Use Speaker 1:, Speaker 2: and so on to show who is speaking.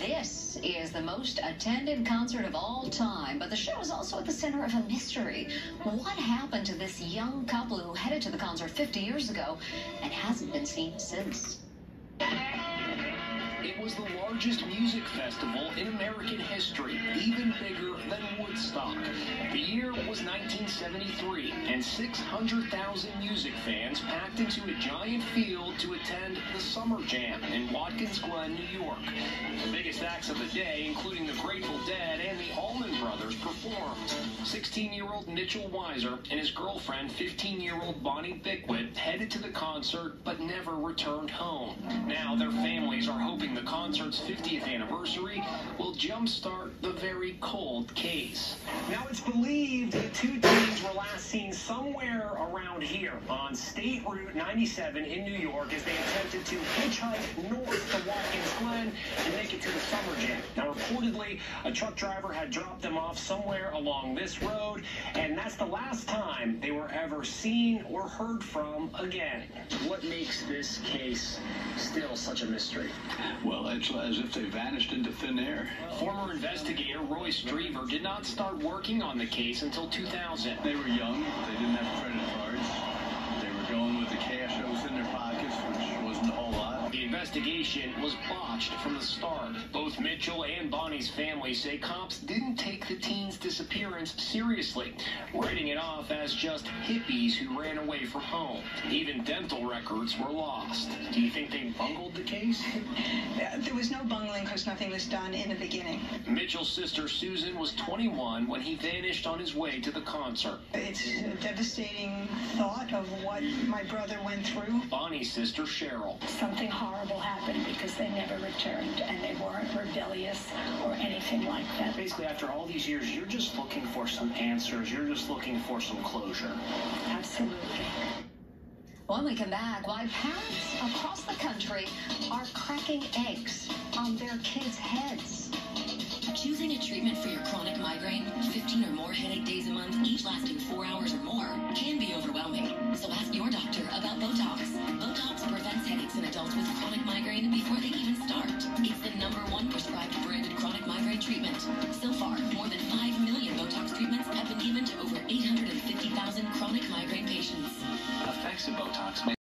Speaker 1: This is the most attended concert of all time, but the show is also at the center of a mystery. What happened to this young couple who headed to the concert 50 years ago and hasn't been seen since?
Speaker 2: It was the largest music festival in American history, even bigger than Woodstock. The year was 1973, and 600,000 music fans packed into a giant field to attend the Summer Jam in Watkins Glen, New York. The biggest acts of the day, including the Grateful Dead and the Allman Brothers, performed. 16-year-old Mitchell Weiser and his girlfriend, 15-year-old Bonnie Bickwit, headed to the concert but never returned home. Now their families are hoping the concert's 50th anniversary will jumpstart the very cold case. Now it's believed the two teens were last seen somewhere around here on State Route 97 in New York as they attempted to hitchhike north to Watkins Glen and make it to the Summer Jam. Now reportedly, a truck driver had dropped them off somewhere along this road, and that's the last time they were ever seen or heard from again. What makes this case still such a mystery?
Speaker 3: Well, it's as if they vanished into thin air.
Speaker 2: Former investigator Roy Strever did not start working on the case until 2000.
Speaker 3: They were young. They didn't have credit cards. They were going with the cash that was in their pockets, which wasn't a whole lot.
Speaker 2: The investigation was botched from the start. Both Mitchell and Bonnie's family say cops didn't take the teens' disappearance seriously, writing it off as just hippies who ran away from home. Even dental records were lost. Do you think they bungled the case?
Speaker 4: There was no bungling because nothing was done in the beginning.
Speaker 2: Mitchell's sister Susan was 21 when he vanished on his way to the concert.
Speaker 4: It's a devastating thought of what my brother went through.
Speaker 2: Bonnie's sister Cheryl.
Speaker 5: Something horrible happened because they never returned and they weren't rebellious or anything like that.
Speaker 2: Basically, after all these years, you're just looking for some answers. You're just looking for some closure.
Speaker 5: Absolutely.
Speaker 1: When we come back, why parents across the country are cracking eggs on their kids' heads.
Speaker 6: Choosing a treatment for your chronic migraine, 15 or more headache days a month, each lasting 4 hours or more, can be overwhelming. So ask your doctor about Botox. Botox prevents headaches in adults with chronic migraine before they even start. It's the #1 prescribed branded chronic migraine treatment. So far, more than 5 million Botox treatments have been given to over 850,000 chronic migraine patients.
Speaker 2: Effects of Botox may